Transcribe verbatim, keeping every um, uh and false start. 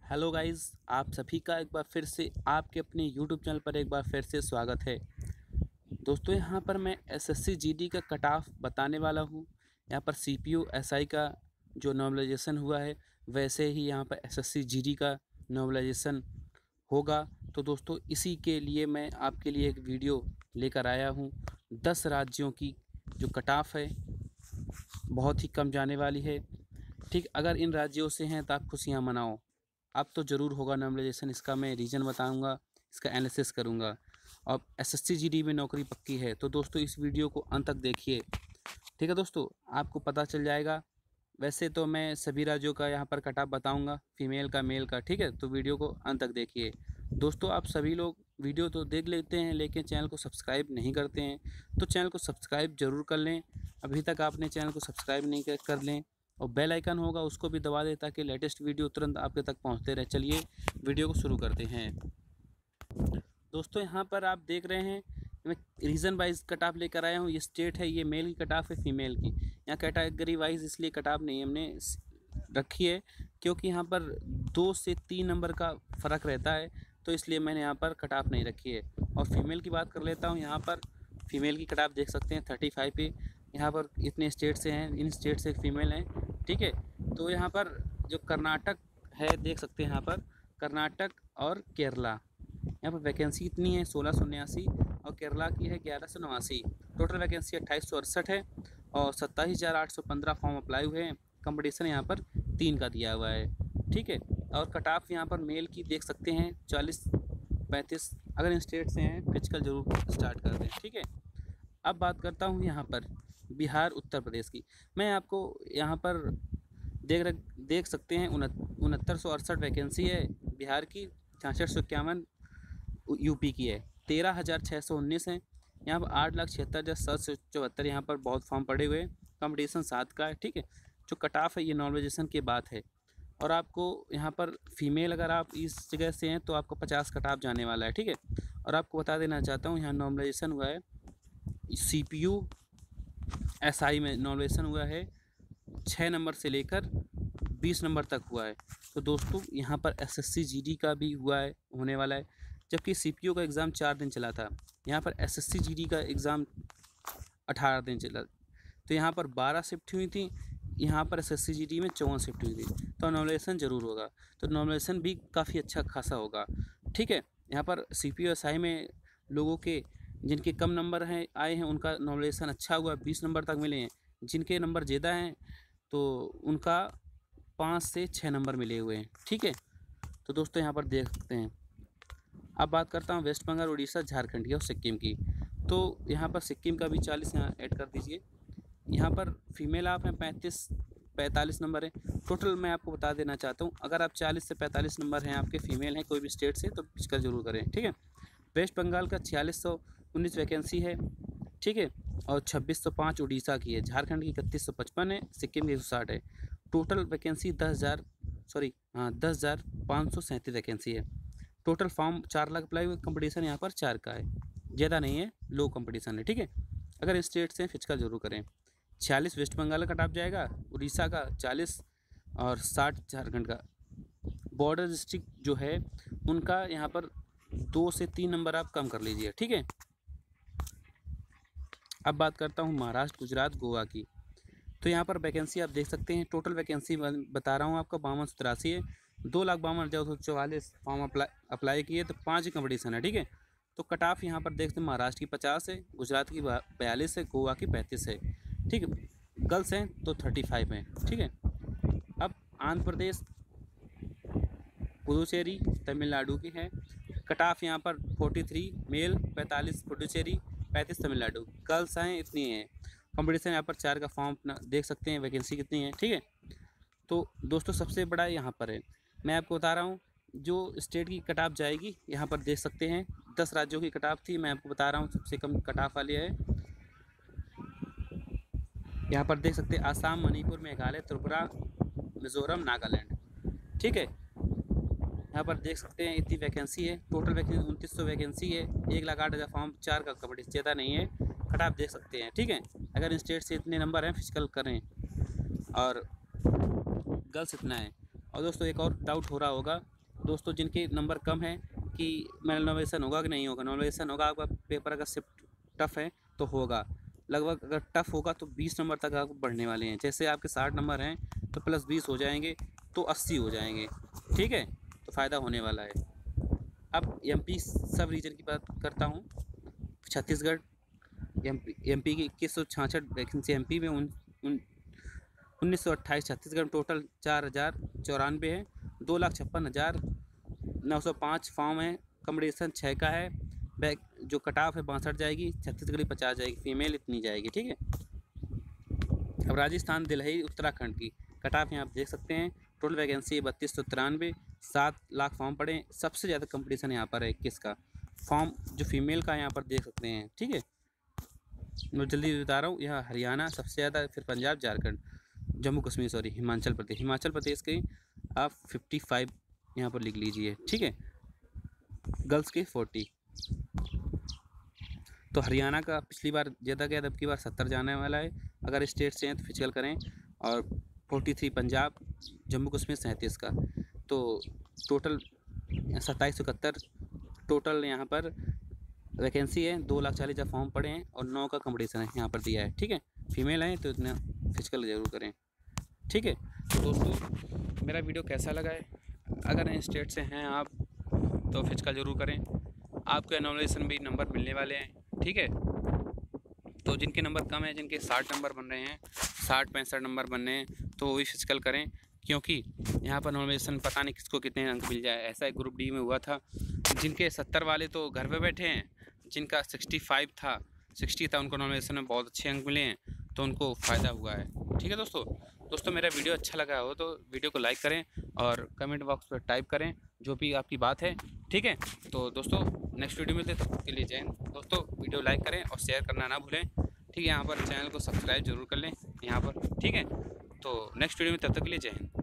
Hello guys, आप सभी का एक बार फिर से आपके अपने यूट्यूब चैनल पर एक बार फिर से स्वागत है। दोस्तों, यहाँ पर मैं एसएससी जीडी का कट ऑफ बताने वाला हूँ। यहाँ पर सीपीयू एसआई का जो नॉर्मलाइजेशन हुआ है, वैसे ही यहाँ पर एसएससी जीडी का नॉर्मलाइजेशन होगा। तो दोस्तों, इसी के लिए मैं आपके लिए एक वीडियो लेकर आया हूँ। दस राज्यों की जो कट ऑफ है बहुत ही कम जाने वाली है। ठीक, अगर इन राज्यों से हैं तो आप खुशियाँ मनाओ। अब तो ज़रूर होगा नॉर्मलाइजेशन, इसका मैं रीज़न बताऊंगा, इसका एनालिसिस करूंगा। और एसएससी जीडी में नौकरी पक्की है तो दोस्तों इस वीडियो को अंत तक देखिए। ठीक है दोस्तों, आपको पता चल जाएगा। वैसे तो मैं सभी राज्यों का यहाँ पर कट ऑफ बताऊँगा, फीमेल का, मेल का। ठीक है, तो वीडियो को अंत तक देखिए। दोस्तों, आप सभी लोग वीडियो तो देख लेते हैं लेकिन चैनल को सब्सक्राइब नहीं करते हैं, तो चैनल को सब्सक्राइब ज़रूर कर लें। अभी तक आपने चैनल को सब्सक्राइब नहीं कर कर लें, और बेल आइकन होगा उसको भी दबा दें ताकि लेटेस्ट वीडियो तुरंत आपके तक पहुंचते रहे। चलिए वीडियो को शुरू करते हैं। दोस्तों, यहाँ पर आप देख रहे हैं मैं रीज़न वाइज कट ऑफ लेकर आया हूँ। ये स्टेट है, ये मेल की कट ऑफ है, फीमेल की। यहाँ कैटेगरी वाइज इसलिए कट ऑफ नहीं हमने रखी है क्योंकि यहाँ पर दो से तीन नंबर का फ़र्क रहता है, तो इसलिए मैंने यहाँ पर कट ऑफ नहीं रखी है। और फीमेल की बात कर लेता हूँ। यहाँ पर फीमेल की कट ऑफ देख सकते हैं थर्टी फाइव पे। यहाँ पर इतने स्टेट से हैं, इन स्टेट से फीमेल हैं। ठीक है, तो यहाँ पर जो कर्नाटक है देख सकते हैं, यहाँ पर कर्नाटक और केरला, यहाँ पर वैकेंसी इतनी है सोलह सौ उन्यासी, और केरला की है ग्यारह सौ नवासी। टोटल वैकेंसी अट्ठाईस सौ अड़सठ है, और सत्ताईस हज़ार आठ सौ पंद्रह फॉर्म अप्लाई हुए हैं। कंपटीशन यहाँ पर तीन का दिया हुआ है। ठीक है, और कट ऑफ यहाँ पर मेल की देख सकते हैं चालीस पैंतीस। अगर इन स्टेट से हैं फिजिकल जरूर स्टार्ट कर दें। ठीक है, अब बात करता हूँ यहाँ पर बिहार उत्तर प्रदेश की। मैं आपको यहाँ पर देख देख सकते हैं उनहत्तर सौ अड़सठ वैकेंसी है बिहार की, छियासठ सौ इक्यावन यूपी की है, तेरह हज़ार छः सौ उन्नीस है। यहाँ पर आठ लाख छिहत्तर हज़ार सात सौ चौहत्तर यहाँ पर बहुत फॉर्म पड़े हुए हैं। कंपटीशन सात का है। ठीक है, जो कट ऑफ है ये नॉर्मलाइजेशन की बात है। और आपको यहाँ पर फीमेल अगर आप इस जगह से हैं तो आपको पचास कट ऑफ जाने वाला है। ठीक है, और आपको बता देना चाहता हूँ यहाँ नॉर्मलाइजेशन हुआ है सीपीयू एसआई में। नॉर्मलाइजेशन हुआ है छः नंबर से लेकर बीस नंबर तक हुआ है। तो दोस्तों, यहाँ पर एसएससी जीडी का भी हुआ है, होने वाला है। जबकि सीपीयू का एग्ज़ाम चार दिन चला था, यहाँ पर एसएससी जीडी का एग्ज़ाम अठारह दिन चला। तो यहाँ पर बारह शिफ्ट हुई थी, यहाँ पर एसएससी जीडी में चौवन शिफ्ट हुई थी। तो नॉर्मलाइजेशन ज़रूर होगा, तो नॉर्मलाइजेशन भी काफ़ी अच्छा खासा होगा। ठीक है, यहाँ पर सीपीयू एसआई में लोगों के जिनके कम नंबर हैं आए हैं उनका नॉर्मलाइजेशन अच्छा हुआ, बीस नंबर तक मिले हैं। जिनके नंबर ज़्यादा हैं तो उनका पाँच से छः नंबर मिले हुए हैं। ठीक है, तो दोस्तों यहाँ पर देख सकते हैं। अब बात करता हूँ वेस्ट बंगाल, उड़ीसा, झारखंड की और सिक्किम की। तो यहाँ पर सिक्किम का भी चालीस यहाँ ऐड कर दीजिए। यहाँ पर फीमेल आप हैं पैंतीस पैंतालीस नंबर है टोटल। मैं आपको बता देना चाहता हूँ, अगर आप चालीस से पैंतालीस नंबर हैं, आपके फीमेल हैं कोई भी स्टेट से, तो फिजिकल जरूर करें। ठीक है, वेस्ट बंगाल का छियालीस सौ उन्नीस वैकेंसी है। ठीक है, और छब्बीस सौ पाँच उड़ीसा की है। झारखंड की इकतीस सौ पचपन है, सिक्किम की एक सौ साठ है। टोटल वैकेंसी दस हज़ार सॉरी हाँ दस हज़ार पाँच सौ सैंतीस वैकेंसी है। टोटल फॉर्म चार लाख अप्लाई हुए। कंपटीशन यहाँ पर चार का है, ज़्यादा नहीं है, लो कंपटीशन है। ठीक है, अगर स्टेट से फिजिकल जरूर करें। छियालीस वेस्ट बंगाल का कट ऑफ जाएगा, उड़ीसा का चालीस और साठ झारखंड का। बॉर्डर डिस्ट्रिक्ट जो है उनका यहाँ पर दो से तीन नंबर आप कम कर लीजिए। ठीक है, अब बात करता हूँ महाराष्ट्र, गुजरात, गोवा की। तो यहाँ पर वैकेंसी आप देख सकते हैं। टोटल वैकेंसी बता रहा हूँ आपका बावन सौ तिरासी है। दो लाख बावन हज़ार दो सौ चौवालीस फॉर्म अप्लाई अप्लाई किए, तो पाँच ही कंपटीशन है। ठीक है, तो कट ऑफ यहाँ पर देखते हैं महाराष्ट्र की पचास है, गुजरात की बयालीस है, गोवा की पैंतीस है। ठीक है, गर्ल्स हैं तो थर्टी फाइव हैं। ठीक है, अब आंध्र प्रदेश, पुदुचेरी, तमिलनाडु की है। कट ऑफ यहाँ पर तैंतालीस मेल, पैंतालीस पुडुचेरी, पैंतीस तमिलनाडु। गर्ल्स हैं इतनी हैं। कंपटीशन यहाँ पर चार का फॉर्म अपना देख सकते हैं, वैकेंसी कितनी है। ठीक है, तो दोस्तों सबसे बड़ा यहाँ पर है, मैं आपको बता रहा हूँ जो स्टेट की कट ऑफ जाएगी। यहाँ पर देख सकते हैं दस राज्यों की कट ऑफ थी, मैं आपको बता रहा हूँ सबसे कम कट ऑफ वाली है। यहाँ पर देख सकते हैं आसाम, मणिपुर, मेघालय, त्रिपुरा, मिजोरम, नागालैंड। ठीक है, यहाँ पर देख सकते हैं इतनी वैकेंसी है। टोटल वैकेंसी उनतीस सौ वैकेंसी है, एक लाख आठ हज़ार फॉर्म, चार का कबड्डी, ज़्यादा नहीं है। कट ऑफ देख सकते हैं। ठीक है, अगर इन स्टेट से इतने नंबर हैं फिजिकल करें, और गर्ल्स इतना है। और दोस्तों एक और डाउट हो रहा होगा दोस्तों जिनके नंबर कम है कि नॉर्मलाइजेशन होगा कि नहीं होगा, नॉर्मलाइजेशन होगा, आपका पेपर अगर शिफ्ट टफ है तो होगा, लगभग अगर टफ होगा तो बीस नंबर तक आपको बढ़ने वाले हैं। जैसे आपके साठ नंबर हैं तो प्लस बीस हो जाएंगे तो अस्सी हो जाएंगे, ठीक है, तो फ़ायदा होने वाला है। अब एमपी सब रीजन की बात करता हूँ। छत्तीसगढ़ एमपी एमपी की इक्कीस सौ छियासठ वैकेंसी एमपी में, उन, उन उन्नीस सौ अट्ठाईस छत्तीसगढ़ में टोटल चार हज़ार चौरानवे है। दो लाख छप्पन हज़ार नौ सौ पाँच फॉर्म है। कॉम्पिटिशन छः का है। बैक जो कट ऑफ है बासठ जाएगी, छत्तीसगढ़ी पचास जाएगी, फीमेल इतनी जाएगी, ठीक है। अब राजस्थान दिल्ली उत्तराखंड की कट ऑफ यहाँ आप देख सकते हैं। टोटल वैकेंसी बत्तीस सौ तिरानवे, सात लाख फॉर्म पड़े। सबसे ज़्यादा कंपटीशन यहाँ पर है इक्कीस का फॉर्म जो फीमेल का यहाँ पर देख सकते हैं, ठीक है। मैं जल्दी बता रहा हूँ, यहाँ हरियाणा सबसे ज़्यादा, फिर पंजाब, झारखंड, जम्मू कश्मीर, सॉरी हिमाचल प्रदेश। हिमाचल प्रदेश के आप फिफ्टी फाइव यहाँ पर लिख लीजिए, ठीक है। गर्ल्स के फोर्टी। तो हरियाणा का पिछली बार ज़्यादा गया, अब की बार सत्तर जाने वाला है अगर स्टेट से हैं तो फिजिकल करें। और फोर्टी थ्री पंजाब, जम्मू कश्मीर सैंतीस का, तो टोटल सत्ताईस सौ इकहत्तर टोटल यहाँ पर वैकेंसी है। दो लाख चालीस हज़ार फॉर्म पड़े हैं और नौ का कंपटीशन है यहाँ पर दिया है, ठीक है। फीमेल हैं तो इतना फिजिकल ज़रूर करें, ठीक है। तो दोस्तों मेरा वीडियो कैसा लगा है, अगर इन स्टेट से हैं आप तो फिजिकल ज़रूर करें। आपको एनोलेशन भी नंबर मिलने वाले हैं, ठीक है। तो जिनके नंबर कम है, जिनके साठ नंबर बन रहे हैं, साठ पैंसठ नंबर बन रहे हैं, तो वो भी फिजिकल करें, क्योंकि यहाँ पर नॉमिनेशन पता नहीं किसको कितने अंक मिल जाए। ऐसा एक ग्रुप डी में हुआ था, जिनके सत्तर वाले तो घर पे बैठे हैं, जिनका सिक्सटी फाइव था सिक्सटी था उनको नॉमिनेशन में बहुत अच्छे अंक मिले हैं, तो उनको फ़ायदा हुआ है, ठीक है। दोस्तों दोस्तों मेरा वीडियो अच्छा लगा हो तो वीडियो को लाइक करें और कमेंट बॉक्स पर टाइप करें जो भी आपकी बात है, ठीक है। तो दोस्तों नेक्स्ट वीडियो मिलते तब तक के लिए जय हिंद। दोस्तों वीडियो लाइक करें और शेयर करना ना भूलें, ठीक है। यहाँ पर चैनल को सब्सक्राइब जरूर कर लें यहाँ पर, ठीक है। तो नेक्स्ट वीडियो में तब तक के लिए जय हिंद।